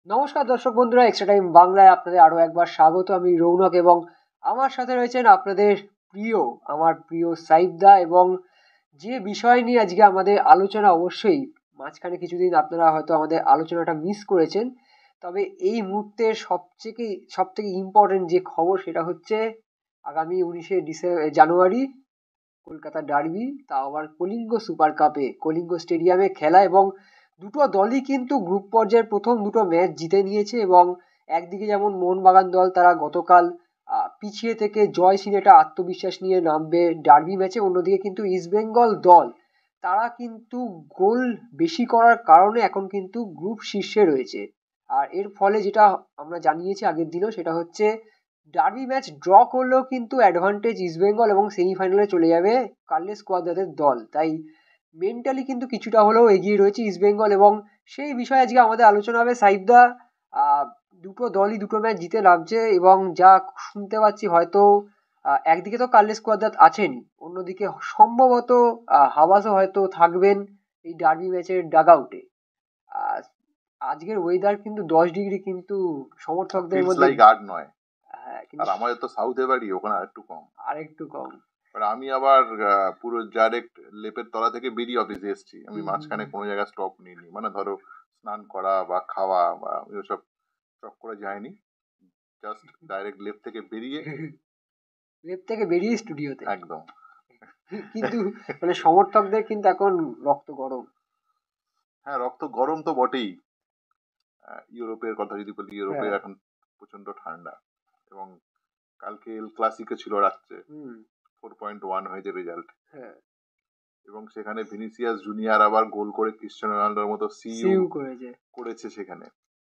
নমস্কার দর্শক বন্ধুরা, এক্সট্রা টাইম বাংলায় আপনাদের আরো একবার স্বাগত। আমি রৌনক এবং আমার সাথে রয়েছেন আপনাদের প্রিয় আমার প্রিয় সাইফদা। এবং যে বিষয় নিয়ে আজকে আমাদের আলোচনা, অবশ্যই মাঝখানে কিছুদিন আপনারা হয়তো আমাদের আলোচনাটা মিস করেছেন, তবে এই মুহূর্তের সব থেকে ইম্পর্টেন্ট যে খবর সেটা হচ্ছে আগামী 19 জানুয়ারি কলকাতা ডার্বি, তাও আবার কলিঙ্গ সুপার কাপে কলিঙ্গ স্টেডিয়ামে খেলা। এবং দুটো দলই কিন্তু গ্রুপ পর্যায়ের প্রথম দুটো ম্যাচ জিতে নিয়েছে। এবং একদিকে যেমন মোহনবাগান দল, তারা গতকাল পিছিয়ে থেকে জয়শীল একটা আত্মবিশ্বাস নিয়ে নামবে ডার্বি ম্যাচে। অন্যদিকে কিন্তু ইস্টবেঙ্গল দল, তারা কিন্তু গোল বেশি করার কারণে এখন কিন্তু গ্রুপ শীর্ষে রয়েছে। আর এর ফলে যেটা আমরা জানিয়েছি আগের দিনও, সেটা হচ্ছে ডার্বি ম্যাচ ড্র করলেও কিন্তু অ্যাডভান্টেজ ইস্টবেঙ্গল এবং সেমিফাইনালে চলে যাবে কার্লেস কোয়াদ্রাদের দল। তাই মেন্টালি কিন্তু কিছুটা হলেও এগিয়ে রয়েছে ইস্টবেঙ্গল। এবং সেই বিষয়ে আজকে আমাদের আলোচনা হবে। সাইফদা, দুটো দলই দুটো ম্যাচ জিতে নামছে এবং যা শুনতে পাচ্ছি হয়তো একদিকে তো কার্লেস কোয়াদ্রাত আছেনই, অন্যদিকে সম্ভবত হাওয়াসও হয়তো থাকবেন এই ডার্বি ম্যাচের ডাগ আউটে। আজকের ওয়েদার কিন্তু 10 ডিগ্রি, কিন্তু সমর্থকদের মধ্যে 8 নয়। হ্যাঁ, আর কিন্তু আমাদের তো সাউথে বাড়ি, ওখানে আরেকটু কম। আরেকটু কম। আমি আবার পুরো ডাইরেক্ট লেপের তলা থেকে বেরিয়ে অফিসে এসেছি। আমি হুম, মাঝখানে কোনো জায়গায় স্টপ নিইনি, মানে ধরো স্নান করা বা খাওয়া বা ওইসব স্টপ করে যায়নি। জাস্ট ডাইরেক্ট লেপ থেকে বেরিয়ে লেপ থেকে বেরিয়ে স্টুডিওতে একদম। কিন্তু মানে সমর্থকদের কিন্তু এখন রক্ত গরম। হ্যাঁ, রক্ত গরম তো বটেই। ইউরোপের কথা যদি বলি, ইউরোপে হ্যাঁ। এখন প্রচন্ড ঠান্ডা। এবং কালকে এল ক্লাসিকো ছিল রাত্রে, 4.1 হয়েছে রেজাল্ট। হ্যাঁ, এবং সেখানে ভিনিসিয়াস জুনিয়র আবার গোল করে ক্রিস্টিয়ানো রোনাল্ডোর মতো সিউ করেছে সেখানে।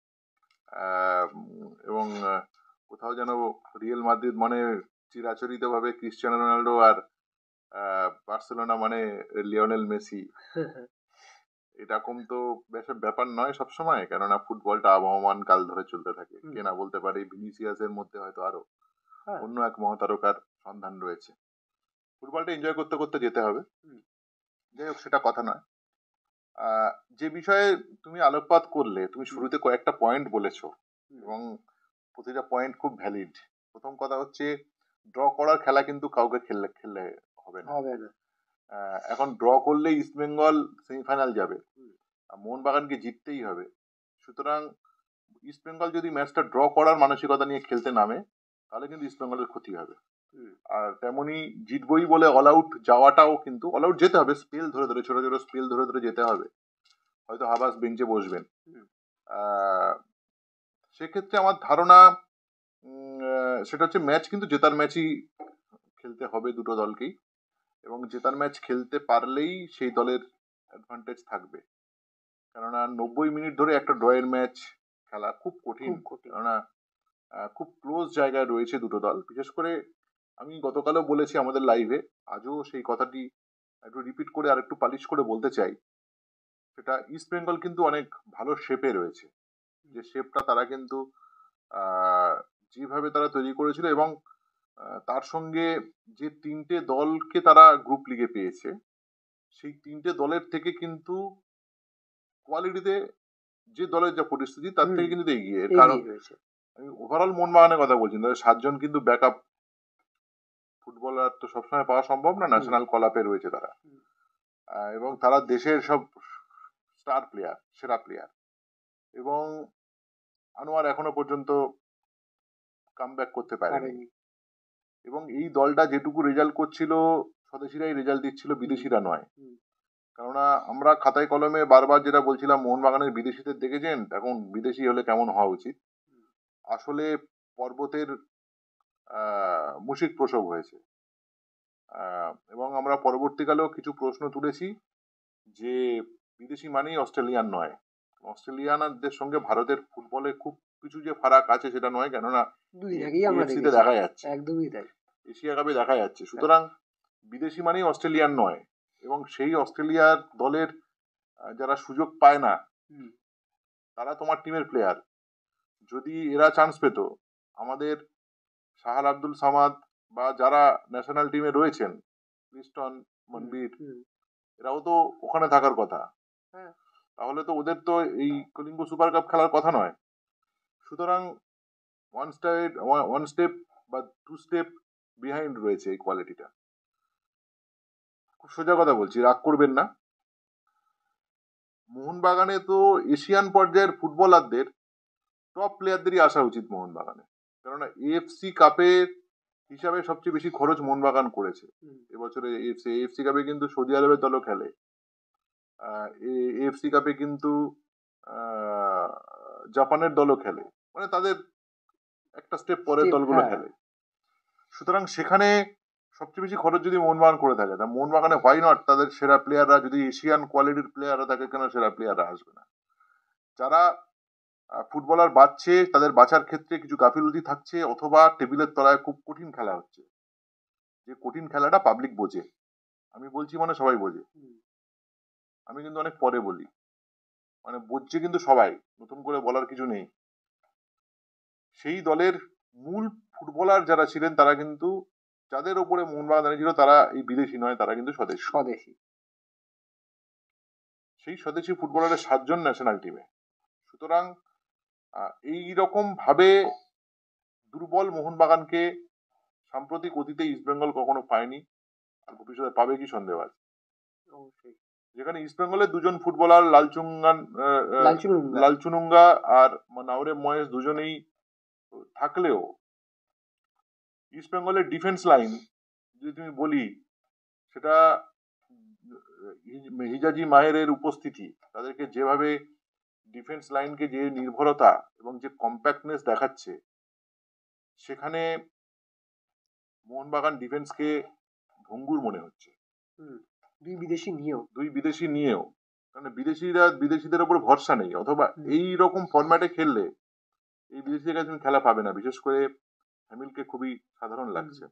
এবং কোথাও যেন রিয়েল মাদ্রিদ মানে চিরাচরিত ভাবে ক্রিস্টিয়ানো রোনাল্ডো, আর বার্সেলোনা মানে লিওনেল মেসি। এরকম তো ব্যাপার নয় সবসময়, কেননা ফুটবলটা আবহমান কাল ধরে চলতে থাকে। কে না বলতে পারে ভিনিসিয়াসের মধ্যে হয়তো আরো অন্য এক মহাতারকার সন্ধান রয়েছে। ফুটবলটা এনজয় করতে করতে যেতে হবে। যাই হোক, সেটা কথা নয়। যে বিষয়ে তুমি আলোকপাত করলে, তুমি শুরুতে কয়েকটা পয়েন্ট বলেছো এবং প্রতিটা পয়েন্ট খুব ভ্যালিড। প্রথম কথা হচ্ছে, ড্র করার খেলা কিন্তু কাউকে খেললে হবে না। এখন ড্র করলে ইস্টবেঙ্গল সেমিফাইনাল যাবে, মোহনবাগানকে জিততেই হবে। সুতরাং ইস্টবেঙ্গল যদি ম্যাচটা ড্র করার মানসিকতা নিয়ে খেলতে নামে, তাহলে কিন্তু ইস্টবেঙ্গলের ক্ষতি হবে। আর তেমনি জিতবই বলে অল আউট যাওয়াটাও, কিন্তু অল আউট যেতে হবে, স্পেল ধরে ধরে, ছোট ছোট স্পেল ধরে ধরে যেতে হবে। হয়তো হাবাস বেঞ্চে বসবেন। সেক্ষেত্রে আমার ধারণা সেটা হচ্ছে, ম্যাচ কিন্তু জেতার ম্যাচই খেলতে হবে দুটো দলকেই। এবং জেতার ম্যাচ খেলতে পারলেই সেই দলের অ্যাডভান্টেজ থাকবে। কেননা 90 মিনিট ধরে একটা ড্রয়ের ম্যাচ খেলা খুব কঠিন। কেননা খুব ক্লোজ জায়গায় রয়েছে দুটো দল। বিশেষ করে আমি গতকালও বলেছি আমাদের লাইভে, আজও সেই কথাটি একটু রিপিট করে আর একটু পালিশ করে বলতে চাই। সেটা, ইস্ট বেঙ্গল কিন্তু অনেক ভালো শেপে রয়েছে। যে শেপটা তারা কিন্তু যেভাবে তারা তৈরি করেছিল, এবং তার সঙ্গে যে তিনটে দলকে তারা গ্রুপ লিগে পেয়েছে, সেই তিনটে দলের থেকে কিন্তু কোয়ালিটিতে যে দলের যা পরিস্থিতি তার থেকে কিন্তু এগিয়ে। কারণ আমি ওভারঅল মোহনবাগানের কথা বলছি, তাদের 7জন কিন্তু ব্যাকআপ ফুটবলার তো সবসময় পাওয়া সম্ভব না, ন্যাশনাল কল আপে রয়েছে তারা। এবং তারা দেশের সব স্টার প্লেয়ার, সেরা প্লেয়ার। এবং আনোয়ার এখনো পর্যন্ত কামব্যাক করতে পারেনি। এবং এই দলটা যেটুকু রেজাল্ট করছিল, স্বদেশিরাই রেজাল্ট দিচ্ছিল, বিদেশিরা নয়। কেননা আমরা খাতায় কলমে বারবার যেটা বলছিলাম, মোহনবাগানের বিদেশিদের দেখেছেন, এখন বিদেশি হলে কেমন হওয়া উচিত। আসলে পর্বতের মুশিক প্রসব হয়েছে। এবং আমরা পরবর্তীকালেও কিছু প্রশ্ন তুলেছি যে বিদেশি মানেই অস্ট্রেলিয়ান নয়। অস্ট্রেলিয়ানদের সঙ্গে ভারতের ফুটবলে খুব কিছু যে ফারাক আছে সেটা নয়, কেননা এএফসিতে দেখা যাচ্ছে, একদমই তাই, এশিয়া কাপে দেখা যাচ্ছে। সুতরাং বিদেশি মানেই অস্ট্রেলিয়ান নয়। এবং সেই অস্ট্রেলিয়ার দলের যারা সুযোগ পায় না, তারা তোমার টিমের প্লেয়ার। যদি এরা চান্স পেত, আমাদের শাহাল আব্দুল সামাদ বা যারা ন্যাশনাল টিমে রয়েছেন, ক্রিস্টন, মনবীর, এরাও তো ওখানে থাকার কথা। তাহলে তো ওদের তো এই কলিঙ্গ সুপার কাপ খেলার কথা নয়। সুতরাং ওয়ান স্টেপ বা 2 স্টেপ বিহাইন্ড রয়েছে এই কোয়ালিটিটা। খুব সোজা কথা বলছি, রাগ করবেন না। মোহনবাগানে তো এশিয়ান পর্যায়ের ফুটবলারদের, টপ প্লেয়ারদেরই আসা উচিত মোহনবাগানে, কেননা এএফসি কাপের হিসাবে সবচেয়ে বেশি খরচ মোহনবাগান করেছে এবছরে। এএফসি কাপে কিন্তু সৌদি আরবের দলও খেলে, এএফসি কাপে কিন্তু জাপানের দলও খেলে, মানে তাদের একটা স্টেপ পরের দলগুলো খেলে। সুতরাং সেখানে সবচেয়ে বেশি খরচ যদি মোহনবাগান করে থাকে, তা মোহনবাগানে হোয়াই নট তাদের সেরা প্লেয়াররা, যদি এশিয়ান কোয়ালিটির প্লেয়াররা থাকে, কেন সেরা প্লেয়াররা আসবে না? যারা ফুটবলার বাঁচছে তাদের বাঁচার ক্ষেত্রে কিছু গাফিলতি থাকছে, অথবা টেবিলের তলায় খুব কঠিন খেলা হচ্ছে, যে কঠিন খেলাটা পাবলিক বোঝে। আমি বলছি মানে সবাই বোঝে, আমি কিন্তু অনেক পরে বলি, মানে বুঝছে কিন্তু সবাই, নতুন করে বলার কিছু নেই। সেই দলের মূল ফুটবলার যারা ছিলেন তারা কিন্তু, যাদের ওপরে মোহনবাগান দাঁড়িয়ে ছিল, তারা এই বিদেশি নয়, তারা কিন্তু স্বদেশি। সেই স্বদেশি ফুটবলারের 7 জন ন্যাশনাল টিমে। সুতরাং এই রকম ভাবে দুর্বল মোহনবাগানকে সাম্প্রতিক অতীতে ইস্টবেঙ্গল কখনো পায়নি, আর ভবিষ্যতে পাবে কি সন্দেহ আছে। যেখানে ইস্টবেঙ্গলের 2 জন ফুটবলার লালচুনুঙ্গা আর নাওরে ময়েস দুজনেই থাকলেও, ইস্টবেঙ্গলের ডিফেন্স লাইন যদি তুমি বলি, সেটা হিজাজি মাহেরের উপস্থিতি, তাদেরকে যেভাবে ডিফেন্স লাইনকে যে নির্ভরতা এবং যে কম্প্যাক্টনেস দেখাচ্ছে, সেখানে মোহনবাগান ডিফেন্সকে ভঙ্গুর মনে হচ্ছে। দুই বিদেশি নিয়েও, কারণ বিদেশিদের উপর ভরসা নেই, অথবা এই রকম ফরম্যাটে খেললে এই বিদেশিদের কাছে তুমি খেলা পাবে না। বিশেষ করে হ্যামিলকে খুবই সাধারণ লাগছে।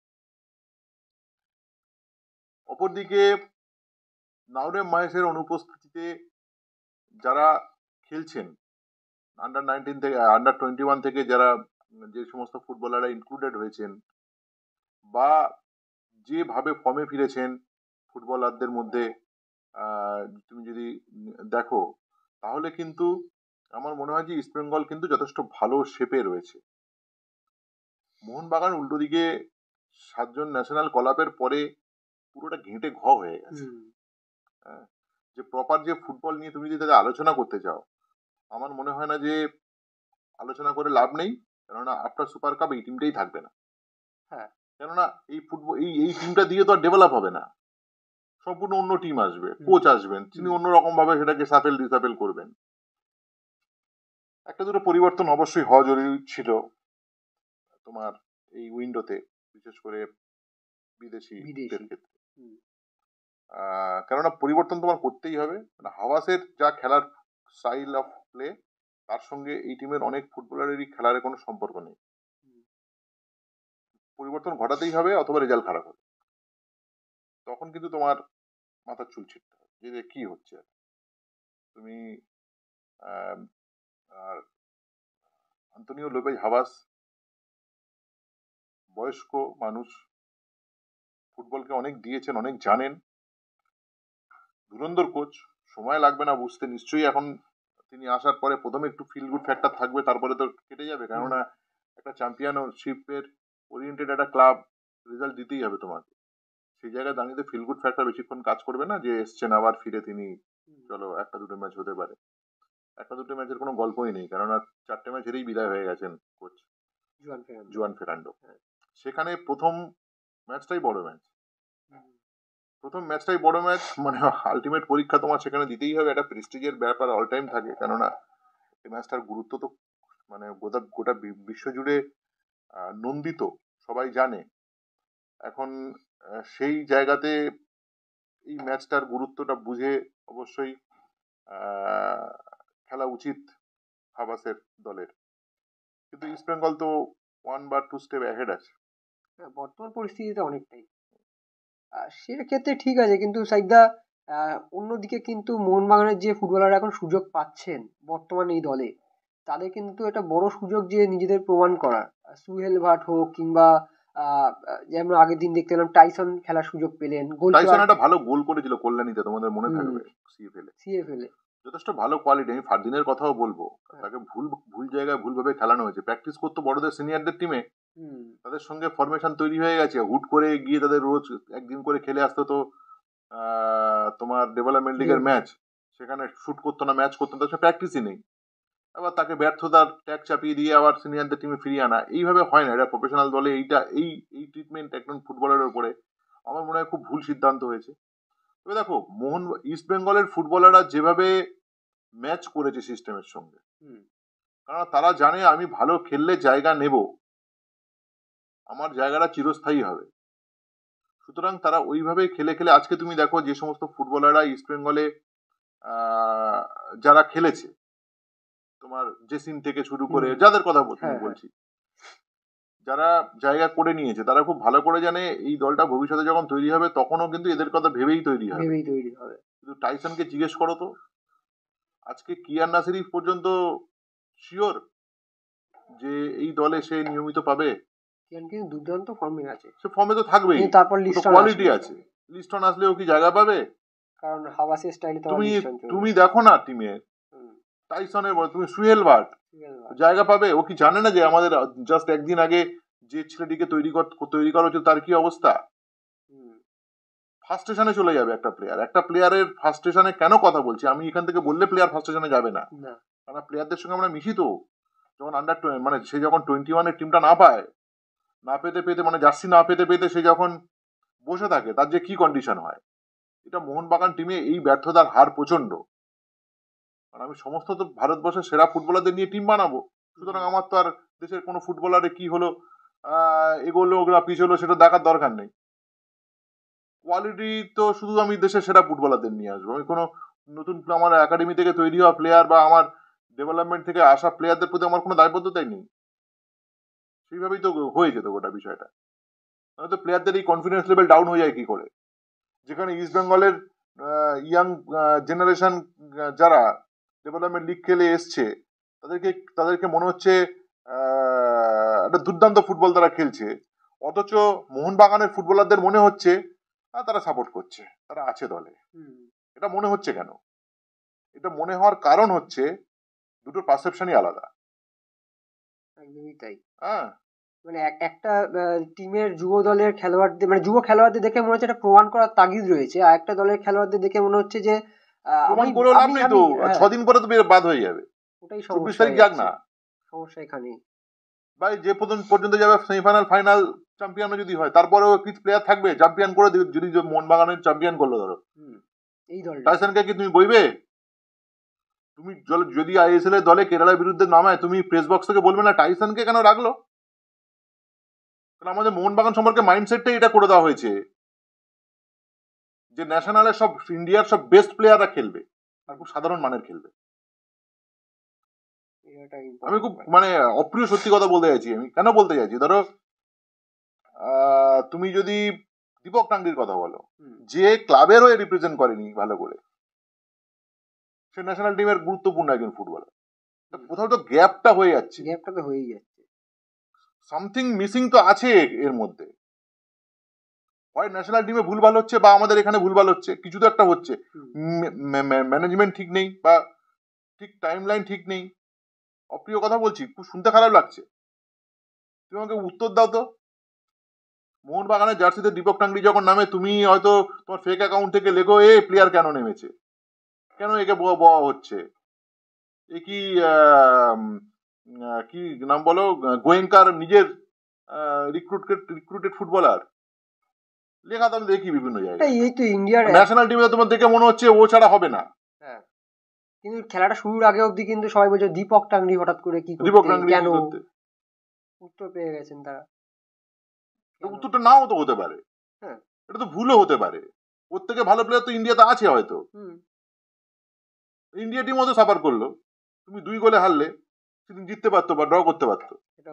অপরদিকে নাওরে মহেশের অনুপস্থিতিতে যারা খেলছেন, আন্ডার 19 থেকে আন্ডার 21 থেকে যারা, যে সমস্ত ফুটবলাররা ইনক্লুডেড হয়েছেন বা যেভাবে ফর্মে ফিরেছেন ফুটবলারদের মধ্যে, তুমি যদি দেখো, তাহলে কিন্তু আমার মনে হয় যে ইস্টবেঙ্গল কিন্তু যথেষ্ট ভালো শেপে রয়েছে। মোহনবাগান উল্টো দিকে 7 জন ন্যাশনাল কলাপের পরে পুরোটা ঘেঁটে হয়ে গেছে। যে প্রপার যে ফুটবল নিয়ে তুমি যদি তাদের আলোচনা করতে চাও, আমার মনে হয় না যে আলোচনা করে লাভ নেই, কেননা আফটার সুপার কাপ এই টিমটাই থাকবে না। কেননা এই ফুটবল এই টিমটা দিয়ে তো আর ডেভেলপ হবে না, সম্পূর্ণ অন্য টিম আসবে, কোচ আসবেন, তিনি অন্যরকম ভাবে সেটাকে সাফেল ডিসাফেল করবেন। একটা দুটো পরিবর্তন অবশ্যই হওয়া জরুরি ছিল তোমার এই উইন্ডোতে, বিশেষ করে বিদেশি ক্ষেত্রে। কেননা পরিবর্তন তোমার করতেই হবে। হাওয়াসের যা খেলার স্টাইল অফ প্লে, তার সঙ্গে এই টিমের অনেক ফুটবলারেরই খেলার কোনো সম্পর্ক নেই। পরিবর্তন ঘটাতেই হবে, অথবা রেজাল্ট খারাপ হবে। তখন কিন্তু তোমার মাথার চুল ছিঁড়তে হবে যে কি হচ্ছে। তুমি আর আন্তোনিও লোপেজ হাওয়াস বয়স্ক মানুষ, ফুটবলকে অনেক দিয়েছেন, অনেক জানেন, ধুরন্ধর কোচ, সময় লাগবে না বুঝতে নিশ্চয়ই। এখন তিনি আসার পরে প্রথমে একটু ফিল গুড ফ্যাক্টর থাকবে, তারপরে তো কেটে যাবে, কেননা একটা চ্যাম্পিয়নশিপের ওরিয়েন্টেড একটা ক্লাব, রেজাল্ট দিতেই হবে তোমাকে। সেই জায়গায় দাঁড়িয়ে ফিল গুড ফ্যাক্টর বেশিক্ষণ কাজ করবে না, যে এসছেন আবার ফিরে তিনি, চলো একটা দুটো ম্যাচ হতে পারে। একটা দুটো ম্যাচের কোনো গল্পই নেই, কেননা 4টে ম্যাচ হেরেই বিদায় হয়ে গেছেন কোচ জুয়ান ফেরান্ডো। সেখানে প্রথম ম্যাচটাই বড় ম্যাচ, মানে আলটিমেট পরীক্ষা তোমার সেখানে দিতেই হবে। একটা প্রেস্টিজের ব্যাপার অল টাইম থাকে, কেননা এই ম্যাচটার গুরুত্ব তো মানে গোটা বিশ্ব জুড়ে নন্দিত, সবাই জানে। এখন সেই জায়গাতে এই ম্যাচটার গুরুত্বটা বুঝে অবশ্যই খেলা উচিত হাবাসের দলের। কিন্তু ইস্টবেঙ্গল তো 1 বা 2 স্টেপ অ্যাহেড আছে বর্তমান পরিস্থিতিতে অনেকটাই। সেক্ষেত্রে ঠিক আছে, কিন্তু সাইদা অন্যদিকে কিন্তু মোহনবাগানের যে ফুটবলাররা এখন সুযোগ পাচ্ছেন বর্তমানে এই দলে, তাদের কিন্তু একটা বড় সুযোগ যে নিজেদের প্রমাণ করার। সুহেল ভাট হোক, কিংবা যেমন আগের দিন দেখতে পেলাম টাইসন খেলার সুযোগ পেলেন। টাইসন একটা ভালো গোল করেছিল কল্যাণীতে, তোমাদের মনে থাকবে, সিএফএল এ। যথেষ্ট ভালো কোয়ালিটি। আমি ফারদিনের কথাও বলবো, তাকে ভুল ভুল জায়গায় ভুলভাবে খেলানো হয়েছে। প্র্যাকটিস করতো বড়দের সিনিয়রদের টিমে, তাদের সঙ্গে ফরমেশন তৈরি হয়ে গেছে, হুট করে গিয়ে তাদের রোজ একদিন করে খেলে আসতো। তো তোমার ডেভেলপমেন্ট লিগের ম্যাচ, সেখানে শুট করতো না, ম্যাচ করতো না, তার প্র্যাকটিসই নেই। আবার তাকে ব্যর্থতার ট্যাগ চাপিয়ে দিয়ে আবার সিনিয়রদের টিমে ফিরিয়ে আনা, এইভাবে হয় না। এটা প্রফেশনাল দলে এইটা এই এই ট্রিটমেন্ট একজন ফুটবলারের উপরে আমার মনে হয় খুব ভুল সিদ্ধান্ত হয়েছে। তবে দেখো, ইস্ট বেঙ্গলের ফুটবলাররা যেভাবে ম্যাচ করেছে সিস্টেমের সঙ্গে, কারণ তারা জানে আমি ভালো খেললে জায়গা নেব, আমার জায়গাটা চিরস্থায়ী হবে। সুতরাং তারা ওইভাবেই খেলে খেলে আজকে তুমি দেখো যে সমস্ত ফুটবলাররা ইস্ট বেঙ্গলে যারা খেলেছে, তোমার জেসিন থেকে শুরু করে যাদের কথা বলছি, যারা জায়গা করে নিয়েছে, তারা খুব ভালো করে জানে এই দলটা ভবিষ্যতে যখন তৈরি হবে তখনও কিন্তু এদের কথা ভেবেই তৈরি হবে। কিন্তু টাইসনকে জিজ্ঞেস করো তো, আজকে কিয়ান নাসিরি পর্যন্ত শিওর যে এই দলে সে নিয়মিত পাবে? কিন্তু দুর্দান্ত ফর্মে আছে, সে ফর্মে তো থাকবেই, তারপর কোয়ালিটি আছে। লিস্টন আসলেও কি জায়গা পাবে? কারণ হাবাসের স্টাইলে তুমি দেখো না টিমে টাইসনের বল, তুমি সুহেল ভাট জায়গা পাবে? ও কি জানে না যে আমাদের জাস্ট একদিন আগে যে ছেলেটিকে তৈরি করা হচ্ছে তার কি অবস্থা? ফার্স্টেশনে চলে যাবে একটা প্লেয়ারের ফার্স্টেশনে কেন কথা বলছি আমি এখান থেকে বললে প্লেয়ার ফার্স্টেশনে যাবে না, কারণ প্লেয়ারদের সঙ্গে আমরা মিশি তো। যখন মানে সে যখন 21-এর টিমটা না পেতে মানে জার্সি না পেতে সে যখন বসে থাকে, তার যে কি কন্ডিশন হয়। এটা মোহনবাগান টিমে এই ব্যর্থতার হার প্রচন্ড। কারণ আমি সমস্ত তো ভারতবর্ষের সেরা ফুটবলারদের নিয়ে টিম বানাবো, সুতরাং আমার তো আর দেশের কোনো ফুটবলারে কি হলো, এগোলো না পিছলো সেটা দেখার দরকার নেই। কোয়ালিটি তো শুধু আমি দেশের সেরা ফুটবলারদের নিয়ে আসবো। আমি কোনো নতুন আমার একাডেমি থেকে তৈরি হওয়া প্লেয়ার বা আমার ডেভেলপমেন্ট থেকে আসা প্লেয়ারদের প্রতি আমার কোনো দায়বদ্ধতাই নেই। সেইভাবেই তো হয়ে যেত গোটা বিষয়টা। তো প্লেয়ারদের এই কনফিডেন্স লেভেল ডাউন হয়ে যায় কি করে? যেখানে ইস্ট বেঙ্গলের ইয়াং জেনারেশন যারা ডেভেলপমেন্ট লিগ খেলে এসছে, তাদেরকে মনে হচ্ছে একটা দুর্দান্ত ফুটবল তারা খেলছে, অথচ মোহনবাগানের ফুটবলারদের মনে হচ্ছে তারা সাপোর্ট করছে, তারা আছে দলে। এটা মনে হচ্ছে কেন? এটা মনে হওয়ার কারণ হচ্ছে দুটোর পারসেপশনই আলাদা। একদমই তাই। হ্যাঁ, মানে একটা টিমের যুব দলের খেলোয়াড়দের, মানে যুব খেলোয়াড়দের দেখে মনে হচ্ছে এটা প্রমাণ করার তাগিদ রয়েছে, আর একটা দলের খেলোয়াড়দের দেখে মনে হচ্ছে যে প্রমাণ করে লাভ নেই তো, 6 দিন পরে তো বাদ হয়ে যাবে। ওটাই 24 তারিখ যাক না, সমস্যা এখানেই ভাই। যে পর্যন্ত যাবে সেমিফাইনাল ফাইনাল চ্যাম্পিয়ন যদি হয়, তারপরেও কিছু প্লেয়ার থাকবে চ্যাম্পিয়ন করে যদি মোহনবাগানের চ্যাম্পিয়ন করলো ধরো, এই দল টাইসনকে কি তুমি বইবে? তুমি যদি আইএসএল এর দলে কেরালার বিরুদ্ধে নামায়, তুমি প্রেস বক্স থেকে বলবে না টাইসনকে কেন রাখলো? কারণ আমাদের মোহনবাগান সম্পর্কে মাইন্ডসেটটাই এটা করে দেওয়া হয়েছে যে ন্যাশনালের সব ইন্ডিয়ার সব বেস্ট প্লেয়াররা খেলবে আর খুব সাধারণ মানের খেলবে। আমি খুব মানে অপ্রিয় সত্যি কথা বলতে চাইছি। আমি কেন বলতে চাইছি, ধরো তুমি যদি দীপক টাঙ্গির কথা বলো, যে ক্লাবের হয়ে রিপ্রেজেন্ট করেনি ভালো করে, সে ন্যাশনাল টিমের গুরুত্বপূর্ণ একজন ফুটবলার। কোথাও তো গ্যাপটা হয়ে যাচ্ছে, সামথিং মিসিং তো আছে এর মধ্যে। হয় ন্যাশনাল টিমে ভুলভাল হচ্ছে বা আমাদের এখানে ভুলভাল হচ্ছে, কিছু তো একটা হচ্ছে। ম্যানেজমেন্ট ঠিক নেই বা ঠিক টাইম লাইন ঠিক নেই। অপ্রিয় কথা বলছি, খুব শুনতে খারাপ লাগছে, তুমি আমাকে উত্তর দাও তো। মোহনবাগানের জার্সিতে দীপক টাঙ্গি যখন নামে, তুমি হয়তো তোমার ফেক অ্যাকাউন্ট থেকে লেখো এ প্লেয়ার কেন নেমেছে, কেন একে বওয়া হচ্ছে, এ কি কি নাম বলো, গোয়েঙ্কার নিজের রিক্রুটেড ফুটবলার, লেখা তো আমি দেখি বিভিন্ন জায়গায়। এই তো ইন্ডিয়ার ন্যাশনাল টিমে তোমার দেখে মনে হচ্ছে ও ছাড়া হবে না। হ্যাঁ, কিন্তু খেলাটা শুরুর আগে অবধি কিন্তু সবাই বলছে দীপক টাঙ্গি হঠাৎ করে কি দীপক টাঙ্গি কেন, উত্তর পেয়ে গেছেন তারা। উত্তরটা নাও তো হতে পারে, এটা তো ভুলও হতে পারে। ওর থেকে ভালো প্লেয়ার তো ইন্ডিয়াতে আছে, হয়তো ইন্ডিয়া টিম হয়তো সাফার করলো, তুমি 2 গোলে হারলে, সেদিন জিততে পারতো বা ড্র করতে পারতো।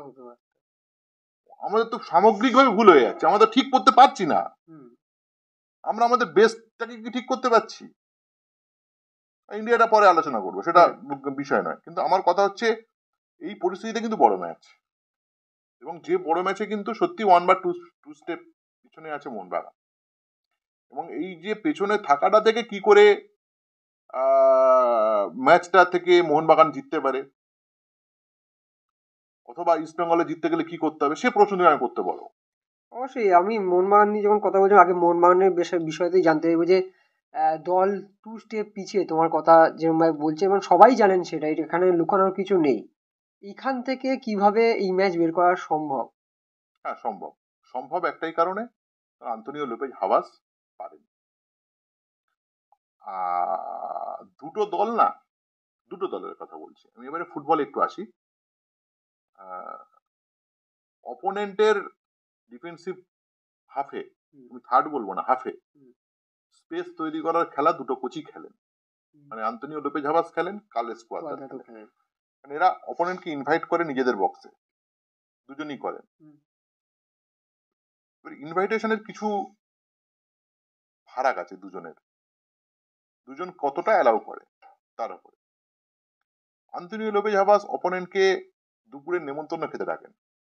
আমাদের তো সামগ্রিকভাবে ভুল হয়ে যাচ্ছে, আমরা তো ঠিক করতে পারছি না। আমরা আমাদের বেস্টটাকে কি ঠিক করতে পারছি? ইন্ডিয়াটা পরে আলোচনা করবো, সেটা বিষয় নয়। কিন্তু আমার কথা হচ্ছে এই পরিস্থিতিতে কিন্তু বড় ম্যাচ, এবং যে বড় ম্যাচে কিন্তু সত্যি 1 বা 2 স্টেপ পিছনে আছে মোহনবাগান। এবং এই যে পেছনে থাকাটা থেকে কি করে ম্যাচটা থেকে মোহনবাগান জিততে পারে, অথবা ইস্ট বেঙ্গলে জিততে গেলে কি করতে হবে, সে প্রশ্ন তুমি আমি করতে পারো। অবশ্যই আমি মোহনবাগান নিয়ে যখন কথা বলছিলাম, আগে মোহনবাগানের বিষয়তেই জানতে চাইবো যে দল 2 স্টেপ পিছিয়ে তোমার কথা যেরকম ভাবে বলছে, এবং সবাই জানেন সেটা, এখানে লুকানোর কিছু নেই। এখান থেকে কিভাবে এই ম্যাচ বের করা সম্ভব? হ্যাঁ, সম্ভব। সম্ভব একটাই কারণে, আন্তোনিও লোপেজ হাভাস পারেন। দুটো দল না, দুটো দলের কথা বলছি আমি। এবারে ফুটবল একটু আসি। অপোনেন্টের ডিফেন্সিভ হাফে, তুমি থার্ড বলবো না, হাফে স্পেস তৈরি করার খেলা দুটো কোচই খেলেন। মানে আন্তোনিও লোপেজ হাভাস খেলেন, কার্লোস কোয়াদ্রাদো খেলেন। মানে এরা অপোনেন্টকে ইনভাইট করে নিজেদের বক্সে, দুজনই করেন। ইনভাইটেশনের কিছু ফারাক আছে দুজনের, দুজন কতটা অ্যালাউ করে তার উপরে। আন্তোনিও লোপেজ হাভাস অপোনেন্টকে দুপুরের নেমন্তন্ন খেতে ডাকেন,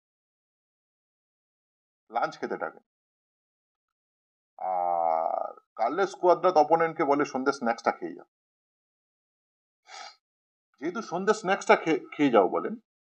লাঞ্চ খেতে ডাকেন। আর কার্লোস কোয়াদ্রাদো অপোনেন্টকে বলে সন্ধ্যে স্ন্যাক্সটা খেয়ে যাও। যেহেতু সন্ধ্যে স্ন্যাক্সটা খেয়ে যাও বলেন,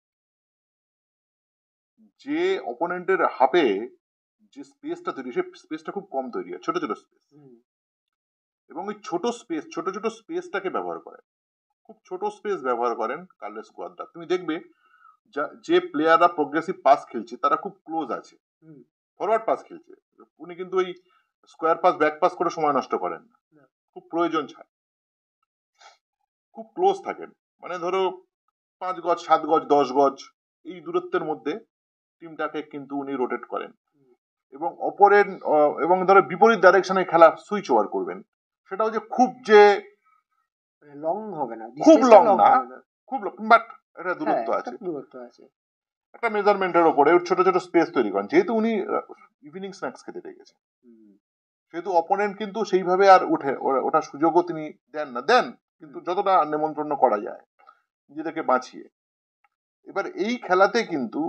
যে অপোনেন্টের হাফে যে স্পেসটা তৈরি, সে স্পেসটা খুব কম তৈরি হয়, ছোট ছোট স্পেস, এবং ওই ছোট ছোট স্পেসটাকে ব্যবহার করেন, খুব ছোট স্পেস ব্যবহার করেন কার্লোস কোয়াদ্রাদো। তুমি দেখবে যে প্লেয়াররা প্রোগ্রেসিভ পাস খেলছে তারা খুব ক্লোজ আছে, ফরওয়ার্ড পাস খেলছে, উনি কিন্তু ওই স্কোয়ার পাস ব্যাক পাস করে সময় নষ্ট করেন না, খুব প্রয়োজন ছাড় খুব ক্লোজ থাকেন। মানে ধরো 5 গজ 7 গজ 10 গজ এই দূরত্বের মধ্যে টিমটাকে কিন্তু উনি রোটেট করেন, এবং অপরের এবং ধরো বিপরীত ডাইরেকশনে খেলা সুইচ ওভার করবেন। সেটাও যে খুব যে লং হবে না, খুব লং না, খুব বাট এটা দূরত্ব আছে, একটা মেজারমেন্টের ওপরে ছোট ছোট স্পেস তৈরি করেন। যেহেতু উনি ইভিনিং স্ন্যাক্স খেতে রেখেছেন, সেহেতু অপোনেন্ট কিন্তু সেইভাবে আর ওটা সুযোগও তিনি দেন, কিন্তু যতটা নেমন্ত্রণ করা যায় নিজেদেরকে বাঁচিয়ে। এবার এই খেলাতে কিন্তু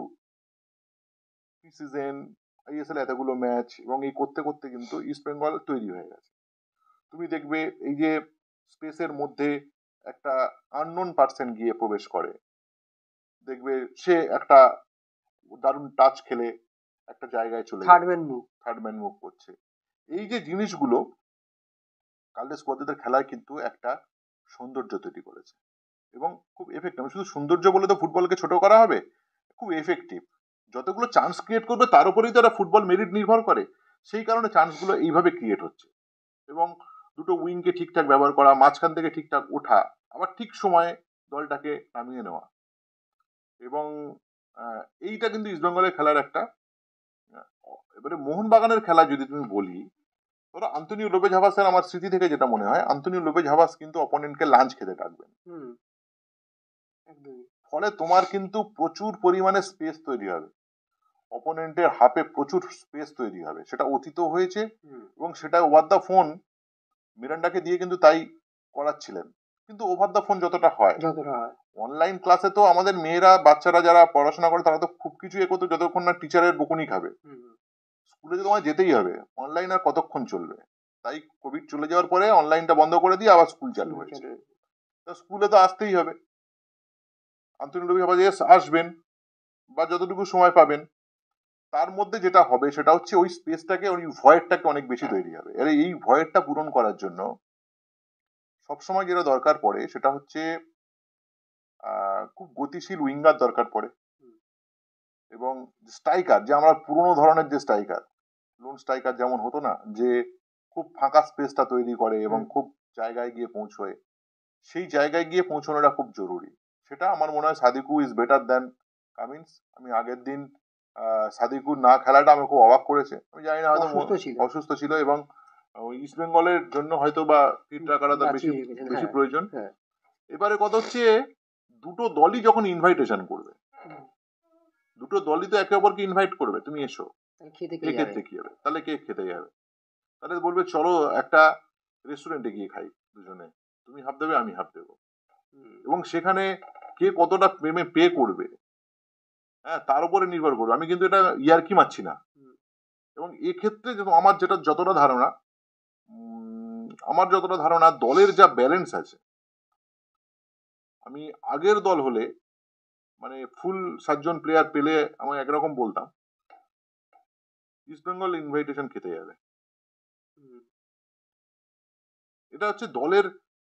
সিজন আইএসএল এতগুলো ম্যাচ এবং এই করতে করতে কিন্তু ইস্ট বেঙ্গল তৈরি হয়ে গেছে। তুমি দেখবে এই যে স্পেসের মধ্যে একটা আননোন পার্সন গিয়ে প্রবেশ করে, দেখবে সে একটা দারুণ টাচ খেলে একটা জায়গায় চলে থার্ড ম্যান মুভ করছে। এই যে জিনিসগুলো কার্লোস কোয়াদ্রাদোর খেলায় কিন্তু একটা সৌন্দর্য তৈরি করেছে, এবং খুব এফেক্টিভ। শুধু সৌন্দর্য বলে তো ফুটবলকে ছোট করা হবে, খুব এফেক্টিভ। যতগুলো চান্স ক্রিয়েট করবে তার উপরেই তো একটা ফুটবল মেরিট নির্ভর করে, সেই কারণে চান্সগুলো এইভাবে ক্রিয়েট হচ্ছে। এবং দুটো উইংকে ঠিকঠাক ব্যবহার করা, মাঝখান থেকে ঠিকঠাক ওঠা, আবার ঠিক সময়ে দলটাকে নামিয়ে নেওয়া, এবং এইটা কিন্তু ইস্টবেঙ্গলের খেলার একটা। এবারে মোহনবাগানের খেলা যদি তুমি বলি, ধরো আন্তোনিও লোপেজ হাভাসের আমার স্মৃতি থেকে যেটা মনে হয়, আন্তোনিও লোপেজ হাভাস কিন্তু অপোনেন্টকে লাঞ্চ খেতে ডাকবেন, ফলে তোমার কিন্তু প্রচুর পরিমাণে স্পেস তৈরি হবে, অপোনেন্টের হাফে প্রচুর স্পেস তৈরি হবে। সেটা অতীত হয়েছে, এবং সেটা ওভার দ্য ফোন মিরান্ডাকে দিয়ে কিন্তু তাই করাচ্ছিলেন। কিন্তু ওভার দ্য ফোন যতটা হয়, অনলাইন ক্লাসে তো আমাদের মেয়েরা বাচ্চারা যারা পড়াশোনা করে তারা তো খুব কিছু করতো যতক্ষণ না টিচারের বকুনি খাবে। স্কুলে তো তোমায় যেতেই হবে, অনলাইন আর কতক্ষণ চলবে। তাই কোভিড চলে যাওয়ার পরে অনলাইনটা বন্ধ করে দিয়ে আবার স্কুল চালু হয়েছে। স্কুলে তো আসতেই হবে, আন্তরিক লোপেজ আসবেন বা যতটুকু সময় পাবেন, তার মধ্যে যেটা হবে সেটা হচ্ছে ওই স্পেসটাকে, ওই ভয়েডটাকে অনেক বেশি তৈরি হবে। আর এই ভয়েডটা পূরণ করার জন্য সবসময় যেটা দরকার পড়ে সেটা হচ্ছে খুব গতিশীল উইঙ্গার দরকার পড়ে, এবং স্ট্রাইকার, যে আমরা পুরোনো ধরনের যে স্ট্রাইকার, লোন স্ট্রাইকার যেমন হতো না, যে খুব ফাঁকা স্পেসটা তৈরি করে এবং খুব জায়গায় গিয়ে পৌঁছয়, সেই জায়গায় গিয়ে পৌঁছানোটা খুব জরুরি। সেটা আমার মনে হয় Sadiku is better than Cummins. আমি আগের দিন সাদিকুর না খেলাটা আমি খুব অবাক করেছে। আমি জানি না, হয়তো অসুস্থ ছিল, এবং ইস্ট বেঙ্গলের জন্য হয়তো বা ফিট রাখাটা তার বেশি প্রয়োজন। এবারে কথা হচ্ছে, দুটো দলই যখন ইনভাইটেশন করবে, দুটো দলই তো একে অপরকে ইনভাইট করবে, তুমি এসো, এক্ষেত্রে কি হবে, তাহলে কে খেতে যাবে? তাহলে বলবে চলো একটা রেস্টুরেন্টে গিয়ে খাই দুজনে, তুমি হাফ দেবে আমি হাফ দেবো, এবং সেখানে কে কতটা পে করবে, হ্যাঁ, তার উপরে নির্ভর করবে। আমি কিন্তু এটা ইয়ার্কি মারছি না। এবং এক্ষেত্রে আমার যেটা যতটা ধারণা, আমার যতটা ধারণা দলের যা ব্যালেন্স আছে, আমি আগের দল হলে মানে ফুল 7জন প্লেয়ার পেলে আমি একরকম বলতাম ইস্ট বেঙ্গল ইনভাইটেশন খেতে যাবে। এটা হচ্ছে দলের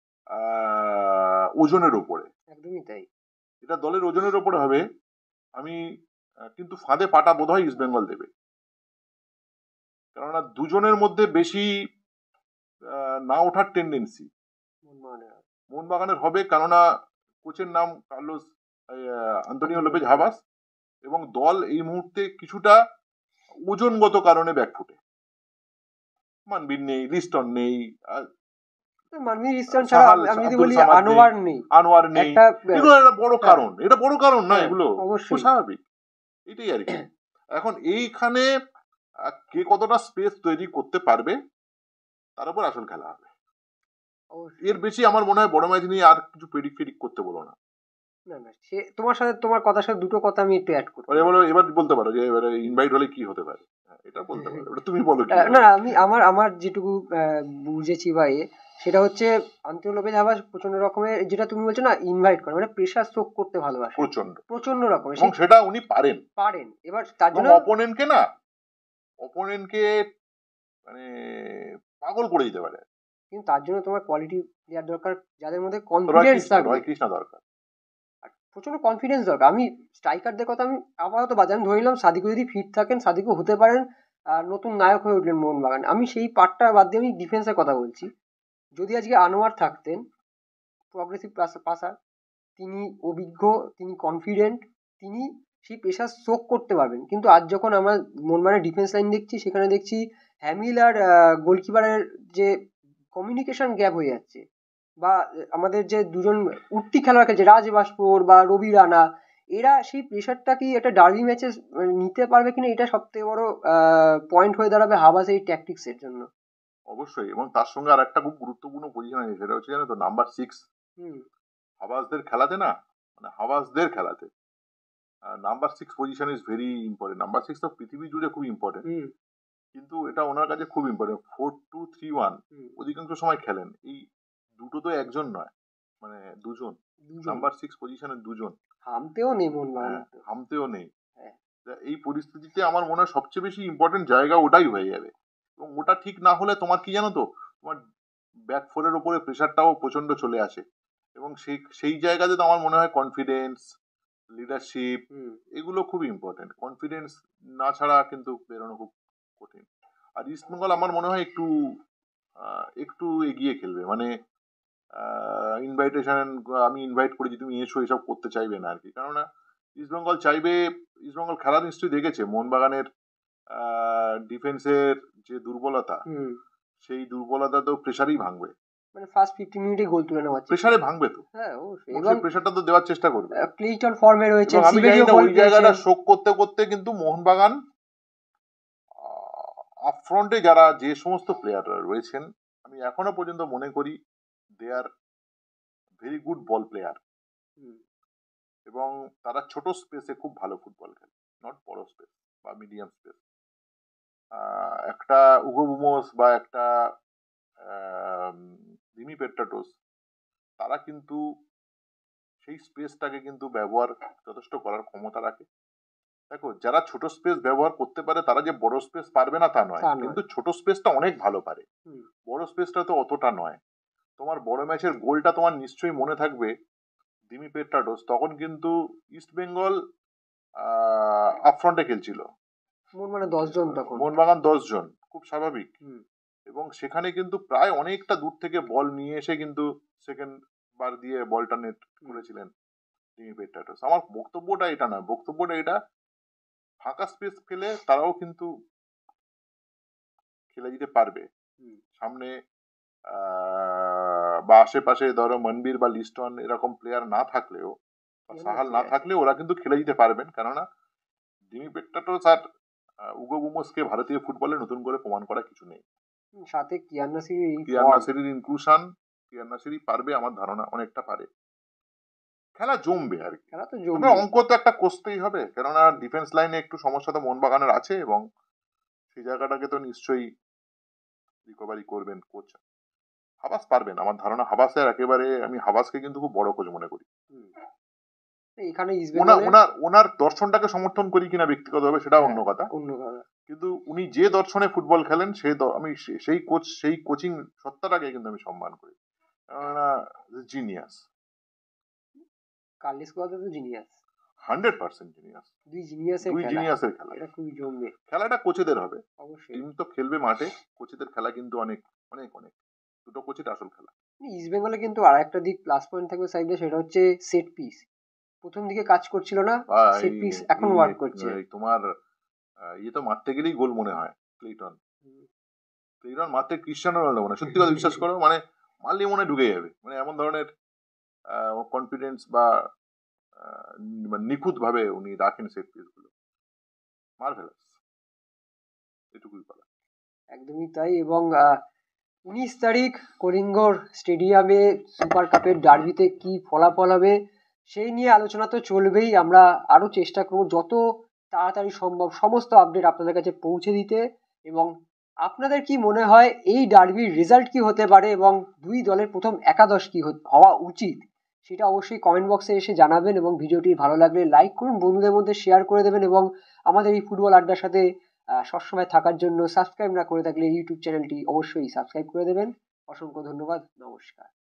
ওজনের উপরে, একদমই তাই। এটা দলের ওজনের উপরে হবে। আমি কিন্তু ফাঁদে পাটা বোধহয় ইস্ট বেঙ্গল দেবে, কেননা দুজনের মধ্যে বেশি না ওঠার টেন্ডেন্সি মোহনবাগানের হবে, কেননা কোচের নাম কার্লোস আন্তোনিও লোপেজ হাবাস, এবং দল এই মুহূর্তে কিছুটা ওজনগত কারণে ব্যাকফুটে। মানবীর নেই, লিস্টন নেই, মানবীর লিস্টন ছাড়া আমি যদি বলি আনোয়ার নেই, এগুলো একটা বড় কারণ। এটা বড় কারণ না, এগুলো খুব স্বাভাবিক, এটাই আর কি। এখন এইখানে কে কতটা স্পেস তৈরি করতে পারবে তার উপর আসল খেলা হবে। এর বেশি আমার মনে হয় বড় ম্যাচ নিয়ে আর কিছু প্রেডিক্ট করতে বলো না। না না, সে তোমার সাথে তোমার কথার সাথে দুটো কথা আমি একটু অ্যাড করতে পারি। এবার বলতে পারো যে এবারে ইনভাইট হলে কি হতে পারে, এটা বলতে পারো, ওটা তুমি বলো। না, আমি আমার যেটুকু বুঝেছি বা সেটা হচ্ছে আন্তোনিও লোপেজ হাবাস প্রচন্ড রকমের, যেটা তুমি বলছো না, ইনভাইট করে, মানে প্রেসার স্ট্রোক করতে ভালোবাসে প্রচন্ড রকমের, এবং সেটা উনি পারেন। এবার তার জন্য অপোনেন্টকে মানে পাগল করে দিতে পারে। কিন্তু তার জন্য তোমার কোয়ালিটি প্লেয়ার দরকার, যাদের মধ্যে কনফিডেন্স থাকবে। কৃষ্ণা দরকার, প্রচন্ড কনফিডেন্স দরকার। আমি স্ট্রাইকারদের কথা আমি আপাতত বাজারে ধরে নিলাম, সাদিকও যদি ফিট থাকেন, সাদিকও হতে পারেন নতুন নায়ক হয়ে উঠলেন মোহনবাগান। আমি সেই পার্টটা বাদ দিয়ে আমি ডিফেন্সের কথা বলছি। যদি আজকে আনোয়ার থাকতেন, প্রগ্রেসিভ পাসার, তিনি অভিজ্ঞ, তিনি কনফিডেন্ট, তিনি সেই প্রেশার শোক করতে পারবেন। কিন্তু আজ যখন আমরা মোহনবাগানের ডিফেন্স লাইন দেখছি, সেখানে দেখছি হ্যামিল আর গোলকিপারের যে কমিউনিকেশন গ্যাপ হয়ে যাচ্ছে, বা আমাদের যে দুজন উঠতি খেলোয়াড় খেলছে, রাজ ভাস্কর বা রবি রানা, এরা সেই প্রেশারটা কি একটা ডার্বি ম্যাচে নিতে পারবে কিনা, এটা সব থেকে বড় পয়েন্ট হয়ে দাঁড়াবে হাবাস এই ট্যাকটিক্সের জন্য। অবশ্যই। এবং তার সঙ্গে আর একটা খুব গুরুত্বপূর্ণ পজিশন আছে, সেটা হচ্ছে জানো তো, নাম্বার 6 হাবাসদের খেলাতে না, মানে হাবাসদের খেলাতে number 6 position is very important. Number 6 তো পৃথিবী জুড়ে খুব ইম্পর্টেন্ট, কিন্তু এটা ওনার কাছে খুব ইম্পর্টেন্ট। 4-2-3-1 অধিকাংশ সময় খেলেন। এই দুটো তো একজন নয়, মানে দুজন। নাম্বার 6 পজিশনে দুজন, হামতেও নেই, হামতেও নেই। এই পরিস্থিতিতে আমার মনে হয় সবচেয়ে বেশি ইম্পর্টেন্ট জায়গা ওটাই হয়ে যাবে। এবং ওটা ঠিক না হলে তোমার কি জানো তো, তোমার ব্যাক ফোরের উপরে প্রেশারটাও প্রচন্ড চলে আসে। এবং সেই জায়গাতে তো আমার মনে হয় কনফিডেন্স, লিডারশিপ, এগুলো খুব ইম্পর্টেন্ট। কনফিডেন্স না ছাড়া কিন্তু বেরোনো খুব কঠিন। আর ইস্টবেঙ্গল আমার মনে হয় একটু এগিয়ে খেলবে, মানে ইনভাইটেশন, আমি ইনভাইট করেছি তুমি এসো, এসব করতে চাইবে না আর কি। কেননা ইস্টবেঙ্গল চাইবে, ইস্টবেঙ্গল খেলা নিশ্চয়ই দেখেছে মোহনবাগানের ডিফেন্সের যে দুর্বলতা, সেই দুর্বলতা তো প্রেসারেই ভাঙবে, মানে ফার্স্ট 15 মিনিটে গোল তুলে নেওয়া, প্রেসারে ভাঙবে তো। হ্যাঁ, অবশ্যই। এবং প্রেসারটা তো দেওয়ার চেষ্টা করবে। ক্লিটন ফর্মে রয়েছে, আমি জানি না ওই জায়গাটা শোক করতে করতে কিন্তু মোহনবাগান আপফ্রন্টে যারা যে সমস্ত প্লেয়াররা রয়েছেন, আমি এখনো পর্যন্ত মনে করি they are very good ball player, এবং তারা ছোট স্পেসে খুব ভালো ফুটবল খেলে, নট বড় স্পেস বা মিডিয়াম স্পেস। একটা উগো বুমোস বা একটা দিমি পেট্রাটোস, তারা কিন্তু সেই স্পেসটাকে কিন্তু ব্যবহার যথেষ্ট করার ক্ষমতা রাখে। দেখো, যারা ছোট স্পেস ব্যবহার করতে পারে তারা যে বড় স্পেস পারবে না তা নয়, কিন্তু ছোট স্পেসটা অনেক ভালো পারে, বড় স্পেসটা তো অতটা নয়। তোমার বড় ম্যাচের গোলটা তোমার নিশ্চয়ই মনে থাকবে, দিমি পেট্রাটোস তখন কিন্তু ইস্ট বেঙ্গল আপফ্রন্টে খেলছিল, মোহনবাগান 10 জন, তখন মোহনবাগান 10 জন, খুব স্বাভাবিক। এবং সেখানে কিন্তু প্রায় অনেকটা দূর থেকে বল নিয়ে এসে কিন্তু সেকেন্ড বার দিয়ে বলটা নেট করেছিলেন দিমি পেট্রাটোস। আমার বক্তব্যটা এটা নয়, বক্তব্যটা এটা, ফাঁকা স্পেস পেলে তারাও কিন্তু খেলে দিতে পারবে। সামনে বা আশেপাশে ধরো মনবীর বা লিস্টন এরকম প্লেয়ার না থাকলেও, সাহাল না থাকলেও ওরা কিন্তু খেলে দিতে পারবেন। কেননা দিমি পেট্রাটোস আর উগো বুমোসকে ভারতীয় ফুটবলে নতুন করে প্রমাণ করা কিছু নেই। সাথে কিয়ান নাসিরের ইনক্লুশন, কিয়ান নাসিরি পারবে, আমার ধারণা অনেকটা পারে। খেলা জমবে আর কি, খেলা তো জমবে। অঙ্ক তো একটা কষতেই হবে, কেননা ডিফেন্স লাইনে একটু সমস্যা তো মোহনবাগানের আছে, এবং সেই জায়গাটাকে তো নিশ্চয়ই রিকভারি করবেন কোচ। হাবাস পারবেন, আমার ধারণা হাবাসের একেবারে, আমি হাবাসকে কিন্তু খুব বড় কোচ মনে করি। এখানে ইস্ট ওনার বেঙ্গলের ওনার ওনার দর্শনটাকে সমর্থন করি কিনা ব্যক্তিগতভাবে সেটা অন্য হ্যাঁ, কথা, অন্য কথা। কিন্তু উনি যে দর্শনে ফুটবল খেলেন আমি সেই কোচ, সেই কোচিং সত্তাটাকে কিন্তু আমি সম্মান করি। জিনিয়াস, কার্লিস কথা তো জিনিয়াস, 100% জিনিয়াস। দুই জিনিয়াসের দুই খেলা, জিনিয়াসের খেলা, এটা খুবই জমবে। খেলাটা কোচেদের হবে, অবশ্যই টিম তো খেলবে মাঠে, কোচেদের খেলা কিন্তু অনেক অনেক অনেক, দুটো কোচের আসল খেলা। ইস্ট বেঙ্গলে কিন্তু আর একটা দিক প্লাস পয়েন্ট থাকবে সাইডে, সেটা হচ্ছে সেট পিস। প্রথম দিকে কাজ করছিল না, সেট পিস এখন ওয়ার্ক করছে। তোমার ইয়ে তো মারতে গেলেই গোল মনে হয়, ক্লেটন মারতে ক্রিস্টিয়ানো রোনাল্ডো মনে হয়, সত্যি কথা বিশ্বাস করো, মানে মারলে মনে ঢুকে যাবে, মানে এমন ধরনের কনফিডেন্স বা নিখুঁত ভাবে উনি রাখেন সেট পিস গুলো, মার্ভেলাস, এটুকুই বলা। একদমই তাই। এবং 19 তারিখ কলিঙ্গর স্টেডিয়ামে সুপার কাপের ডার্বিতে কি ফলাফল হবে সেই নিয়ে আলোচনা তো চলবেই। আমরা আরো চেষ্টা করব যত তাড়াতাড়ি সম্ভব সমস্ত আপডেট আপনাদের কাছে পৌঁছে দিতে। এবং আপনাদের কি মনে হয় এই ডার্বির রেজাল্ট কি হতে পারে এবং দুই দলের প্রথম একাদশ কি হওয়া উচিত, সেটা অবশ্যই কমেন্ট বক্সে এসে জানাবেন। এবং ভিডিওটি ভালো লাগলে লাইক করুন, বন্ধুদের মধ্যে শেয়ার করে দেবেন। এবং আমাদের এই ফুটবল আড্ডার সাথে সবসময় থাকার জন্য সাবস্ক্রাইব না করে থাকলে ইউটিউব চ্যানেলটি অবশ্যই সাবস্ক্রাইব করে দেবেন। অসংখ্য ধন্যবাদ, নমস্কার।